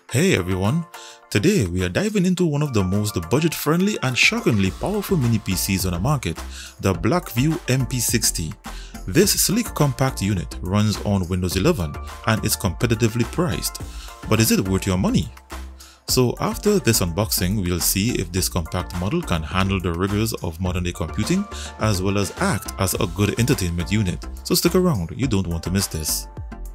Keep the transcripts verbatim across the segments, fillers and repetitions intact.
Hey everyone, today we are diving into one of the most budget-friendly and shockingly powerful mini P Cs on the market, the Blackview M P sixty. This sleek compact unit runs on Windows eleven and is competitively priced, but is it worth your money? So after this unboxing, we'll see if this compact model can handle the rigors of modern-day computing as well as act as a good entertainment unit. So stick around, you don't want to miss this.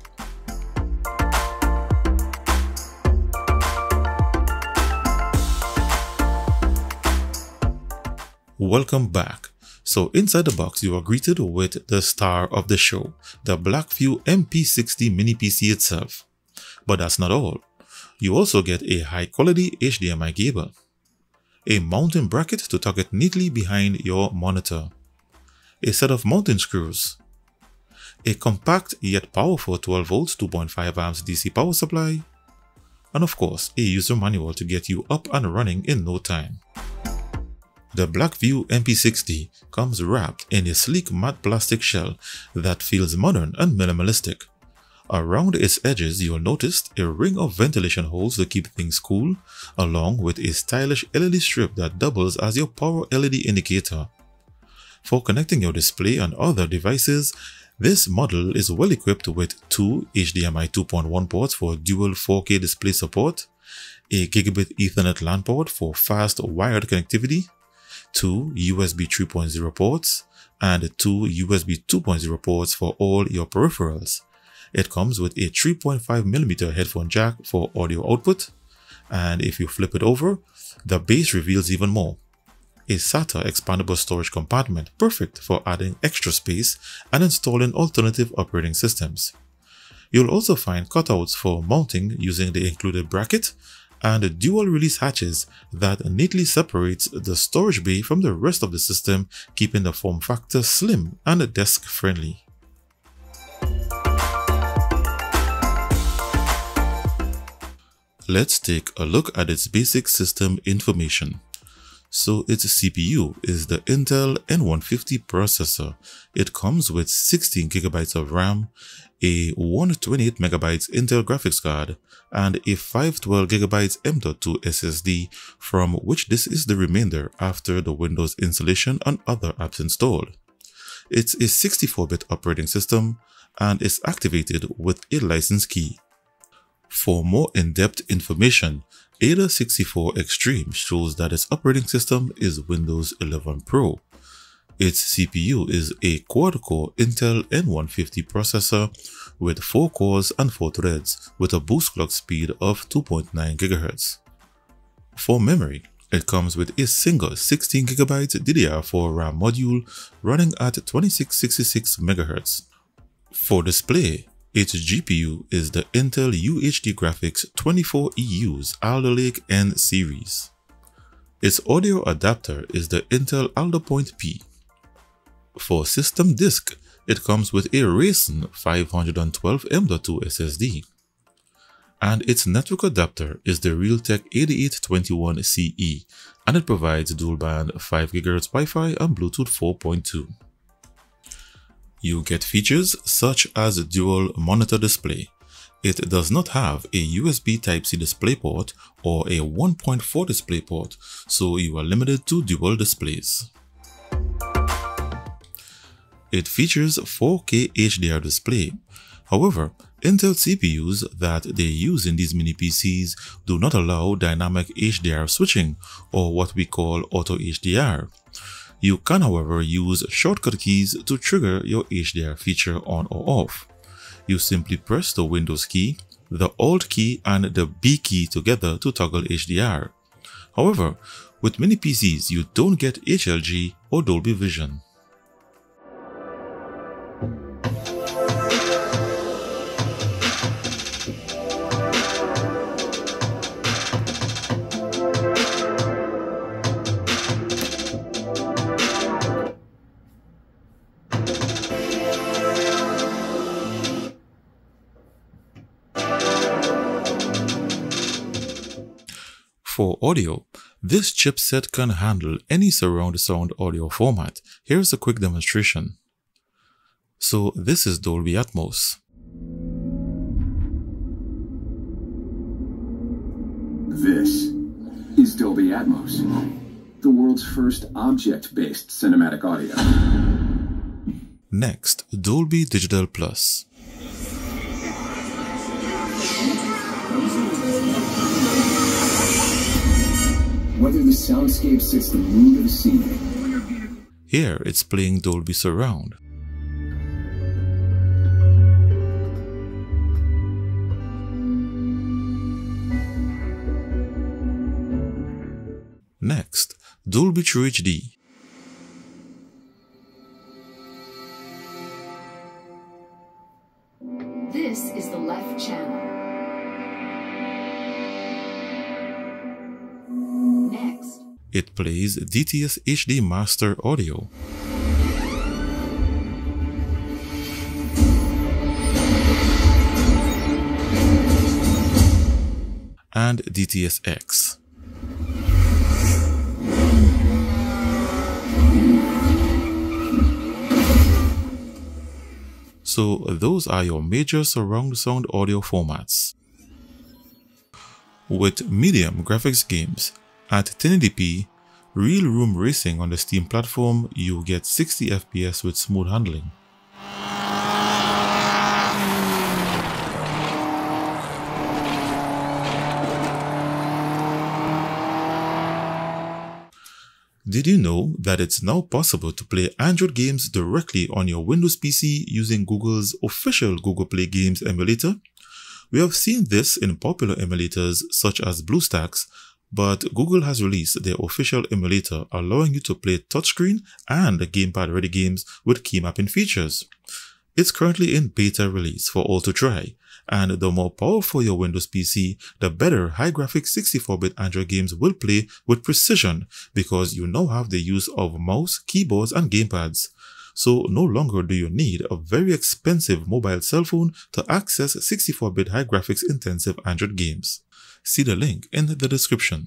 Welcome back. So inside the box you are greeted with the star of the show, the Blackview M P sixty mini P C itself. But that's not all. You also get a high quality H D M I cable, a mounting bracket to tuck it neatly behind your monitor, a set of mounting screws, a compact yet powerful twelve volts two point five amps D C power supply, and of course a user manual to get you up and running in no time. The Blackview M P sixty comes wrapped in a sleek matte plastic shell that feels modern and minimalistic. Around its edges you'll notice a ring of ventilation holes to keep things cool, along with a stylish L E D strip that doubles as your power L E D indicator. For connecting your display and other devices, this model is well equipped with two H D M I two point one ports for dual four K display support, a Gigabit Ethernet LAN port for fast wired connectivity, two U S B three point zero ports, and two U S B two point zero ports for all your peripherals. It comes with a three point five millimeter headphone jack for audio output, and if you flip it over, the base reveals even more. A SATA expandable storage compartment perfect for adding extra space and installing alternative operating systems. You'll also find cutouts for mounting using the included bracket, and dual release hatches that neatly separates the storage bay from the rest of the system, keeping the form factor slim and desk friendly. Let's take a look at its basic system information. So its C P U is the Intel N one fifty processor. It comes with sixteen gigabytes of RAM, a one hundred twenty-eight megabytes Intel graphics card, and a five hundred twelve gigabytes M dot two S S D, from which this is the remainder after the Windows installation and other apps installed. It's a sixty-four bit operating system and is activated with a license key. For more in-depth information, A D A sixty-four Extreme shows that its operating system is Windows eleven Pro. Its C P U is a quad-core Intel N one fifty processor with four cores and four threads with a boost clock speed of two point nine gigahertz. For memory, it comes with a single sixteen gigabyte D D R four RAM module running at twenty-six sixty-six megahertz. For display, its G P U is the Intel U H D Graphics twenty-four E U's Alder Lake N series. Its audio adapter is the Intel Alder Point P. For system disk, it comes with a Ryzen five hundred twelve M dot two S S D. And its network adapter is the Realtek eighty-eight twenty-one C E, and it provides dual band five gigahertz Wi-Fi and Bluetooth four point two. You get features such as dual monitor display. It does not have a U S B Type C display port or a one point four display port, so you are limited to dual displays. It features four K H D R display. However, Intel C P Us that they use in these mini P Cs do not allow dynamic H D R switching, or what we call auto H D R. You can, however, use shortcut keys to trigger your H D R feature on or off. You simply press the Windows key, the Alt key, and the B key together to toggle H D R. However, with mini P Cs, you don't get H L G or Dolby Vision. For audio, this chipset can handle any surround sound audio format. Here's a quick demonstration. So this is Dolby Atmos. This is Dolby Atmos, the world's first object-based cinematic audio. Next, Dolby Digital Plus. Whether the soundscape sets the mood of the scene. Here it's playing Dolby Surround. Next, Dolby True H D. This is the left channel. Next. It plays D T S H D Master Audio. And D T S X. So those are your major surround sound audio formats. With medium graphics games at ten eighty p, Real Room Racing on the Steam platform, you get sixty F P S with smooth handling. Did you know that it's now possible to play Android games directly on your Windows P C using Google's official Google Play Games emulator? We have seen this in popular emulators such as BlueStacks, but Google has released their official emulator allowing you to play touchscreen and gamepad-ready games with key mapping features. It's currently in beta release for all to try, and the more powerful your Windows P C, the better high-graphics sixty-four bit Android games will play with precision because you now have the use of mouse, keyboards, and gamepads. So no longer do you need a very expensive mobile cell phone to access sixty-four bit high-graphics intensive Android games. See the link in the description.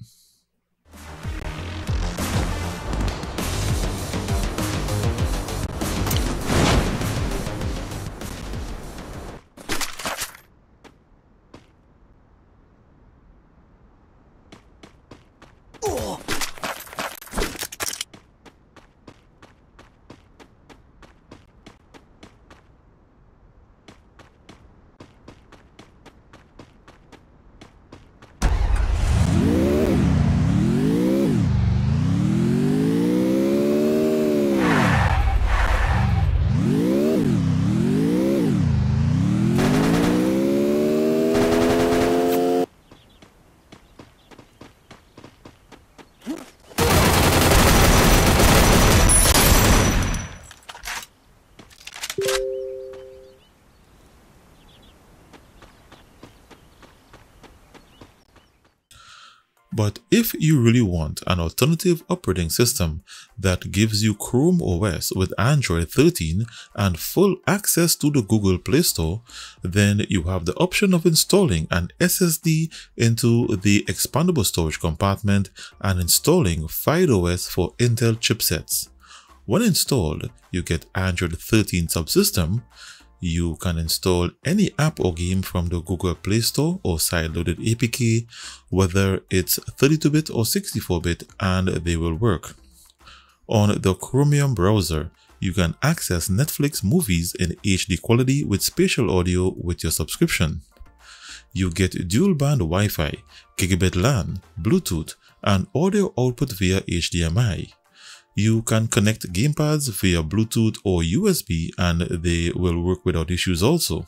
But if you really want an alternative operating system that gives you Chrome O S with Android thirteen and full access to the Google Play Store, then you have the option of installing an S S D into the expandable storage compartment and installing FydeOS for Intel chipsets. When installed, you get Android thirteen subsystem. You can install any app or game from the Google Play Store or side-loaded A P K, whether it's thirty-two bit or sixty-four bit, and they will work. On the Chromium browser, you can access Netflix movies in H D quality with spatial audio with your subscription. You get dual-band Wi-Fi, gigabit LAN, Bluetooth, and audio output via H D M I. You can connect gamepads via Bluetooth or U S B and they will work without issues also.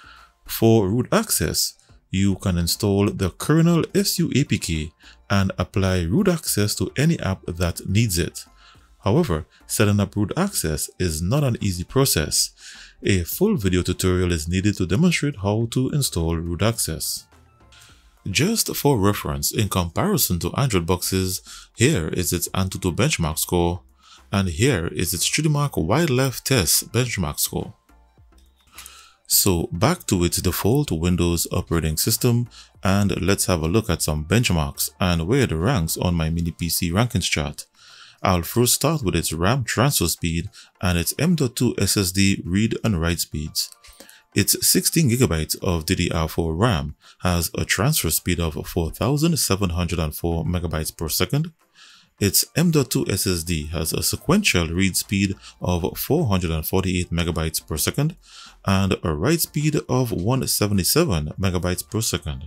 For root access, you can install the kernel S U A P K and apply root access to any app that needs it. However, setting up root access is not an easy process. A full video tutorial is needed to demonstrate how to install root access. Just for reference, in comparison to Android boxes, here is its Antutu benchmark score, and here is its Studimark Wildlife Test benchmark score. So back to its default Windows operating system, and let's have a look at some benchmarks and where it ranks on my mini P C rankings chart. I'll first start with its RAM transfer speed and its M dot two S S D read and write speeds. Its sixteen gigabytes of D D R four RAM has a transfer speed of four thousand seven hundred four megabytes per second. Its M dot two S S D has a sequential read speed of four hundred forty-eight megabytes per second and a write speed of one hundred seventy-seven megabytes per second.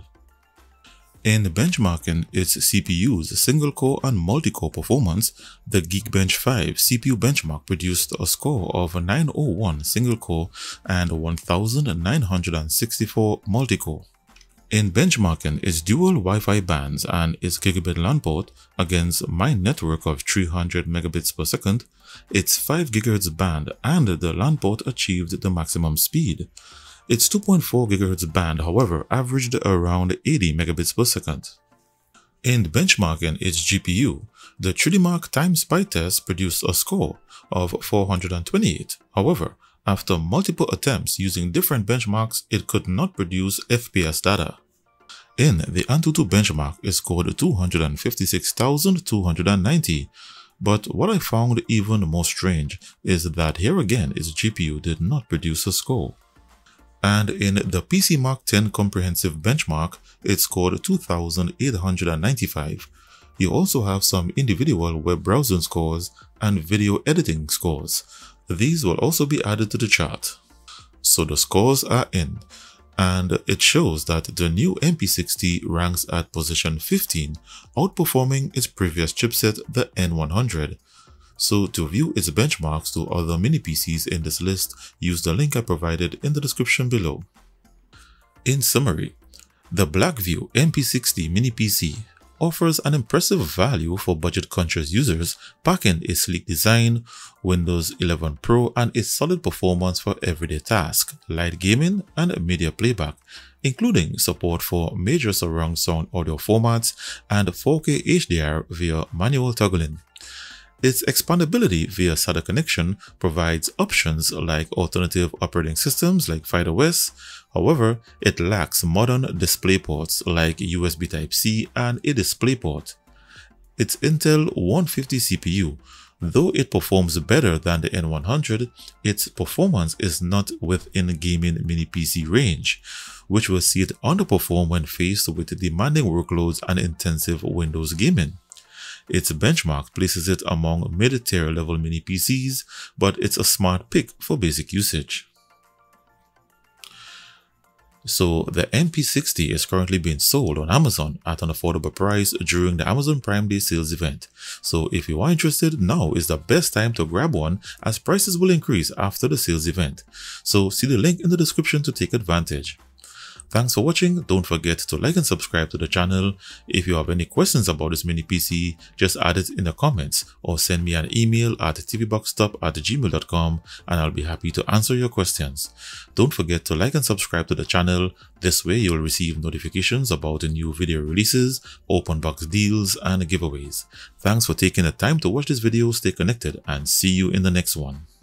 In benchmarking its C P U's single-core and multi-core performance, the Geekbench five C P U benchmark produced a score of nine oh one single-core and one thousand nine hundred sixty-four multi-core. In benchmarking its dual Wi-Fi bands and its gigabit LAN port against my network of three hundred megabits per second, its five gigahertz band and the LAN port achieved the maximum speed. Its two point four gigahertz band, however, averaged around eighty megabits per second. In benchmarking its G P U, the three D Mark Time Spy test produced a score of four hundred twenty-eight. However, after multiple attempts using different benchmarks, it could not produce F P S data. In the Antutu benchmark, it scored two hundred fifty-six thousand two hundred ninety. But what I found even more strange is that here again its G P U did not produce a score. And in the P C Mark ten comprehensive benchmark, it scored two thousand eight hundred ninety-five. You also have some individual web browsing scores and video editing scores. These will also be added to the chart. So the scores are in, and it shows that the new M P sixty ranks at position fifteen, outperforming its previous chipset, the N one hundred. So to view its benchmarks to other mini P Cs in this list, use the link I provided in the description below. In summary, the Blackview M P sixty mini P C offers an impressive value for budget-conscious users, packing a sleek design, Windows eleven Pro, and a solid performance for everyday tasks, light gaming, and media playback, including support for major surround sound audio formats and four K H D R via manual toggling. Its expandability via SATA connection provides options like alternative operating systems like FireOS. However, it lacks modern display ports like U S B Type C and a DisplayPort. Its Intel one fifty C P U, though it performs better than the N one hundred, its performance is not within gaming mini P C range, which will see it underperform when faced with demanding workloads and intensive Windows gaming. Its benchmark places it among mid-tier level mini P Cs, but it's a smart pick for basic usage. So the M P sixty is currently being sold on Amazon at an affordable price during the Amazon Prime Day sales event. So if you are interested, now is the best time to grab one, as prices will increase after the sales event. So see the link in the description to take advantage. Thanks for watching. Don't forget to like and subscribe to the channel. If you have any questions about this mini P C, just add it in the comments or send me an email at t v box top at gmail dot com and I'll be happy to answer your questions. Don't forget to like and subscribe to the channel. This way you'll receive notifications about the new video releases, open box deals, and giveaways. Thanks for taking the time to watch this video. Stay connected and see you in the next one.